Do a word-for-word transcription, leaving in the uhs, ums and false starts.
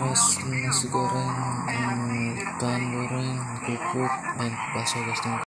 ras nasi goreng, hmm, ikan goreng, kerupuk, dan bakso gasing.